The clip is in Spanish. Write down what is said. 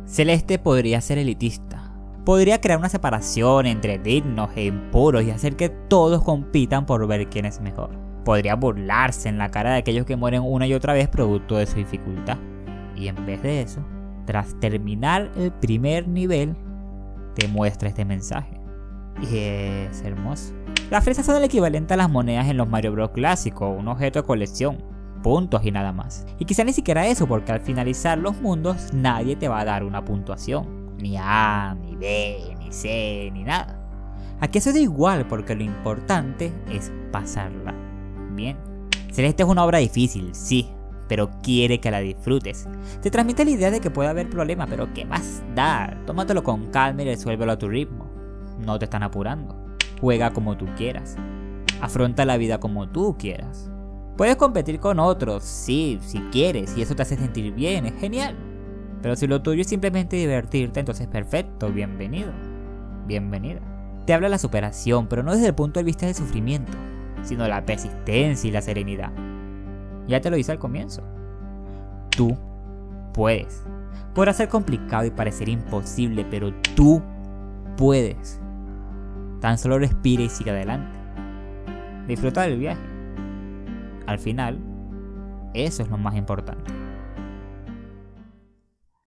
Celeste podría ser elitista. Podría crear una separación entre dignos e impuros y hacer que todos compitan por ver quién es mejor. Podría burlarse en la cara de aquellos que mueren una y otra vez producto de su dificultad. Y en vez de eso, tras terminar el primer nivel, te muestra este mensaje. Y es hermoso. Las fresas son el equivalente a las monedas en los Mario Bros clásicos, un objeto de colección, puntos y nada más. Y quizá ni siquiera eso, porque al finalizar los mundos nadie te va a dar una puntuación. Ni A, ni B, ni C, ni nada. Aquí eso da igual porque lo importante es pasarla bien. Celeste es una obra difícil, sí, pero quiere que la disfrutes. Te transmite la idea de que puede haber problemas, pero ¿qué más da? Tómatelo con calma y resuélvelo a tu ritmo. No te están apurando. Juega como tú quieras. Afronta la vida como tú quieras. Puedes competir con otros, sí, si quieres, y eso te hace sentir bien, es genial. Pero si lo tuyo es simplemente divertirte, entonces perfecto, bienvenido. Bienvenida. Te habla la superación, pero no desde el punto de vista del sufrimiento, sino la persistencia y la serenidad. Ya te lo hice al comienzo. Tú puedes. Podrá ser complicado y parecer imposible, pero tú puedes. Tan solo respira y sigue adelante. Disfruta del viaje. Al final, eso es lo más importante.